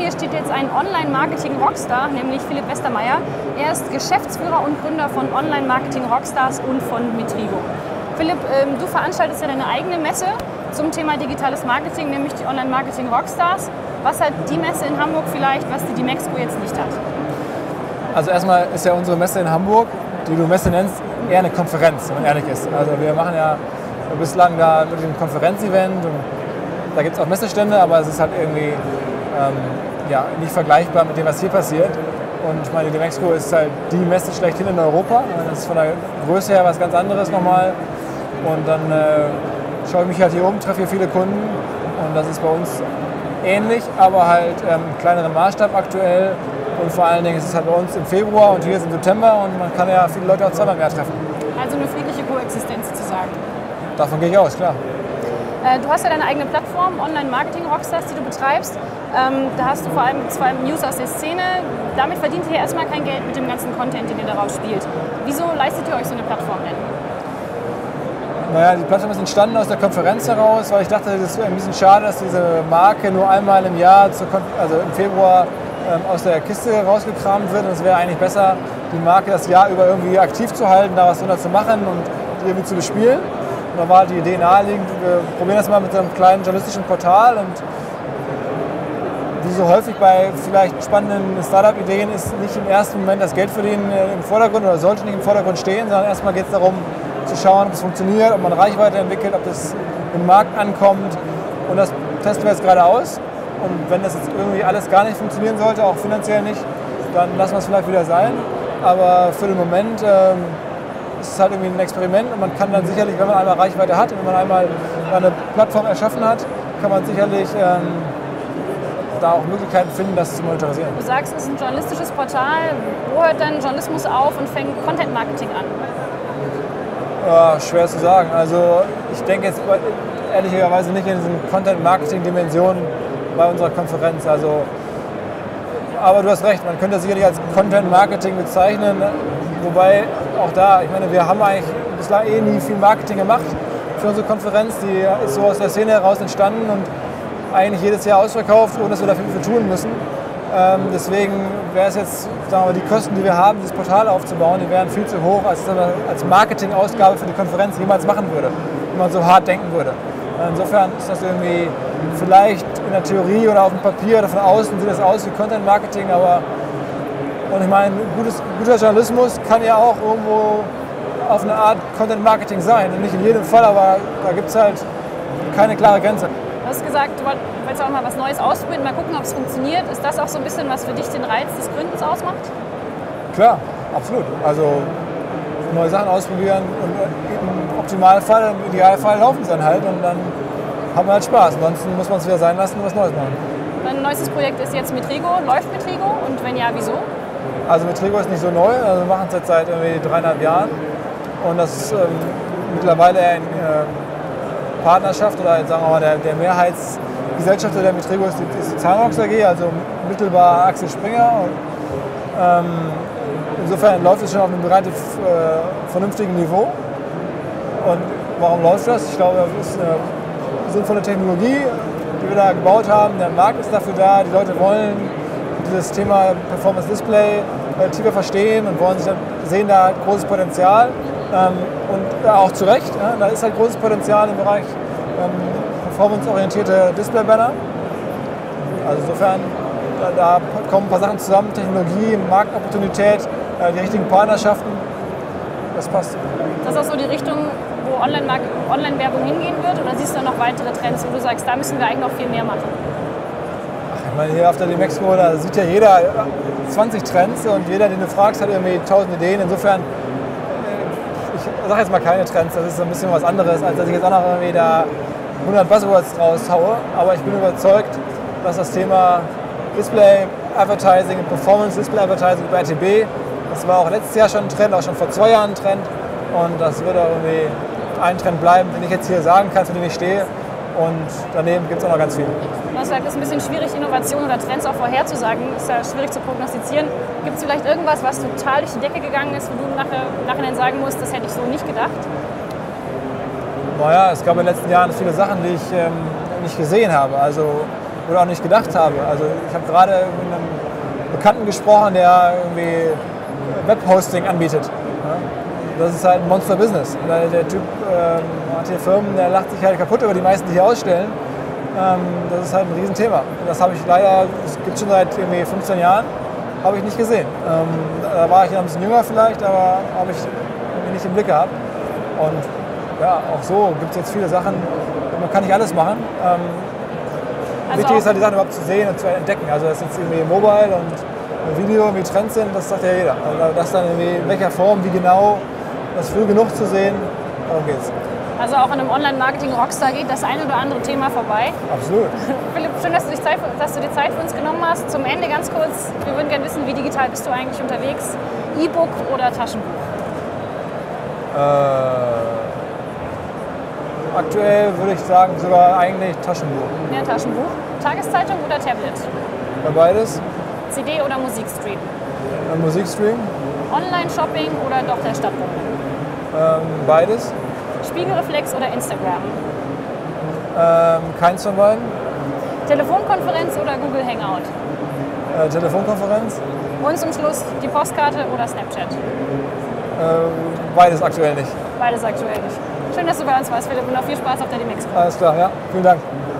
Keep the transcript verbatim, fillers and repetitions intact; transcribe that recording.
mir steht jetzt ein Online-Marketing-Rockstar, nämlich Philipp Westermeier. Er ist Geschäftsführer und Gründer von Online-Marketing-Rockstars und von Metrigo. Philipp, ähm, du veranstaltest ja deine eigene Messe zum Thema digitales Marketing, nämlich die Online-Marketing-Rockstars. Was hat die Messe in Hamburg vielleicht, was die Dimexco jetzt nicht hat? Also erstmal ist ja unsere Messe in Hamburg, die du Messe nennst, eher eine Konferenz, wenn man ehrlich ist. Also wir machen ja bislang da wirklich ein Konferenzevent und da gibt es auch Messestände, aber es ist halt irgendwie ähm, ja, nicht vergleichbar mit dem, was hier passiert. Und ich meine, die Dimexco ist halt die Messe schlechthin in Europa. Das ist von der Größe her was ganz anderes nochmal. Und dann äh, schaue ich mich halt hier um, treffe hier viele Kunden und das ist bei uns ähnlich, aber halt ähm, kleineren Maßstab aktuell. Und vor allen Dingen ist es halt bei uns im Februar und hier ist im September und man kann ja viele Leute auch zweimal mehr treffen. Also eine friedliche Koexistenz sozusagen. Davon gehe ich aus, klar. Äh, du hast ja deine eigene Plattform, Online-Marketing-Rockstars, die du betreibst. Ähm, da hast du vor allem zwei News aus der Szene. Damit verdient ihr erstmal kein Geld mit dem ganzen Content, den ihr darauf spielt. Wieso leistet ihr euch so eine Plattform denn? Naja, die Plattform ist entstanden aus der Konferenz heraus, weil ich dachte, es ist ein bisschen schade, dass diese Marke nur einmal im Jahr, zur Kon also im Februar, ähm, aus der Kiste rausgekramt wird. Und es wäre eigentlich besser, die Marke das Jahr über irgendwie aktiv zu halten, da was drunter zu machen und irgendwie zu bespielen. Und da war die Idee naheliegend, wir probieren das mal mit so einem kleinen journalistischen Portal und wie so häufig bei vielleicht spannenden Startup-Ideen ist nicht im ersten Moment das Geldverdienen im Vordergrund oder sollte nicht im Vordergrund stehen, sondern erstmal geht es darum zu schauen, ob es funktioniert, ob man Reichweite entwickelt, ob das im Markt ankommt und das testen wir jetzt gerade aus und wenn das jetzt irgendwie alles gar nicht funktionieren sollte, auch finanziell nicht, dann lassen wir es vielleicht wieder sein, aber für den Moment ähm, ist es halt irgendwie ein Experiment und man kann dann sicherlich, wenn man einmal Reichweite hat und wenn man einmal eine Plattform erschaffen hat, kann man sicherlich ähm, da auch Möglichkeiten finden, das zu monetarisieren. Du sagst, es ist ein journalistisches Portal. Wo hört dann Journalismus auf und fängt Content Marketing an? Ja, schwer zu sagen. Also ich denke jetzt ehrlicherweise nicht in diesen Content Marketing Dimensionen bei unserer Konferenz. Also, aber du hast recht, man könnte das sicherlich als Content Marketing bezeichnen. Wobei auch da, ich meine, wir haben eigentlich bislang eh nie viel Marketing gemacht für unsere Konferenz. Die ist so aus der Szene heraus entstanden und eigentlich jedes Jahr ausverkauft, ohne dass wir dafür viel tun müssen. Ähm, deswegen wäre es jetzt, sagen wir, die Kosten, die wir haben, dieses Portal aufzubauen, die wären viel zu hoch, als es als Marketingausgabe für die Konferenz jemals machen würde, wenn man so hart denken würde. Insofern ist das irgendwie vielleicht in der Theorie oder auf dem Papier oder von außen sieht das aus wie Content Marketing, aber und ich meine, gutes, guter Journalismus kann ja auch irgendwo auf eine Art Content Marketing sein. Nicht in jedem Fall, aber da gibt es halt keine klare Grenze. Du hast gesagt, du wolltest auch mal was Neues ausprobieren, mal gucken, ob es funktioniert. Ist das auch so ein bisschen, was für dich den Reiz des Gründens ausmacht? Klar, absolut. Also neue Sachen ausprobieren und im Optimalfall, im Idealfall laufen es dann halt und dann haben wir halt Spaß. Ansonsten muss man es wieder sein lassen und was Neues machen. Dein neuestes Projekt ist jetzt Metrigo. Läuft Metrigo und wenn ja, wieso? Also Metrigo ist nicht so neu, also wir machen es jetzt seit irgendwie dreieinhalb Jahren und das ist ähm, mittlerweile ein äh, Partnerschaft oder sagen wir mal der, der Mehrheitsgesellschafter der Metrigo ist die, ist die Zahnrocks A G, also mittelbar Axel Springer. Und, ähm, insofern läuft es schon auf einem relativ äh, vernünftigen Niveau. Und warum läuft das? Ich glaube, das ist eine sinnvolle Technologie, die wir da gebaut haben. Der Markt ist dafür da, die Leute wollen dieses Thema Performance Display äh, tiefer verstehen und wollen sich dann, sehen da halt großes Potenzial. Ähm, und ja, auch zu Recht, ja, da ist halt großes Potenzial im Bereich ähm, performanceorientierte Display-Banner. Also insofern, da, da kommen ein paar Sachen zusammen, Technologie, Marktopportunität, äh, die richtigen Partnerschaften, das passt. Das ist auch so die Richtung, wo Online-Werbung hingehen wird oder siehst du noch weitere Trends, wo du sagst, da müssen wir eigentlich noch viel mehr machen? Ach, ich meine, hier auf der Dimexco, da sieht ja jeder zwanzig Trends und jeder, den du fragst, hat irgendwie tausend Ideen. Insofern ich sage jetzt mal keine Trends, das ist so ein bisschen was anderes, als dass ich jetzt auch noch irgendwie da hundert Buzzwords raushaue. Aber ich bin überzeugt, dass das Thema Display Advertising, Performance Display Advertising bei R T B, das war auch letztes Jahr schon ein Trend, auch schon vor zwei Jahren ein Trend. Und das wird auch irgendwie ein Trend bleiben, den ich jetzt hier sagen kann, für den ich stehe. Und daneben gibt es auch noch ganz viel. Du hast gesagt, es ist ein bisschen schwierig, Innovationen oder Trends auch vorherzusagen. Es ist ja schwierig zu prognostizieren. Gibt es vielleicht irgendwas, was total durch die Decke gegangen ist, wo du nachher, nachher sagen musst, das hätte ich so nicht gedacht? Naja, es gab in den letzten Jahren viele Sachen, die ich ähm, nicht gesehen habe. Also oder auch nicht gedacht habe. Also ich habe gerade mit einem Bekannten gesprochen, der irgendwie Webhosting anbietet. Ja? Das ist halt ein Monster-Business. Der, der Typ ähm, hat hier Firmen, der lacht sich halt kaputt über die meisten, die hier ausstellen. Ähm, das ist halt ein Riesenthema. Das habe ich leider, das gibt es schon seit irgendwie fünfzehn Jahren, habe ich nicht gesehen. Ähm, da war ich ja ein bisschen jünger vielleicht, aber habe ich nicht im Blick gehabt. Und ja, auch so gibt es jetzt viele Sachen, man kann nicht alles machen. Ähm, Also wichtig ist halt, die Sachen überhaupt zu sehen und zu entdecken. Also dass jetzt irgendwie Mobile und Video irgendwie Trends sind, das sagt ja jeder. Also das dann irgendwie in welcher Form, wie genau, das früh genug zu sehen, darum geht's. Also auch in einem Online-Marketing-Rockstar geht das ein oder andere Thema vorbei. Absolut. Philipp, schön, dass du, dich Zeit, dass du dir Zeit für uns genommen hast. Zum Ende ganz kurz, wir würden gerne wissen, wie digital bist du eigentlich unterwegs? E-Book oder Taschenbuch? Äh, aktuell würde ich sagen, sogar eigentlich Taschenbuch. Ja, Taschenbuch. Tageszeitung oder Tablet? Ja, beides. C D oder Musikstream? Äh, Musikstream. Online-Shopping oder doch der Stadtbuch? Ähm, beides. Spiegelreflex oder Instagram? Ähm, keins von beiden. Telefonkonferenz oder Google Hangout? Äh, Telefonkonferenz. Und zum Schluss die Postkarte oder Snapchat? Äh, beides aktuell nicht. Beides aktuell nicht. Schön, dass du bei uns warst, Philipp, und auch viel Spaß auf der D M X. Alles klar, ja. Vielen Dank.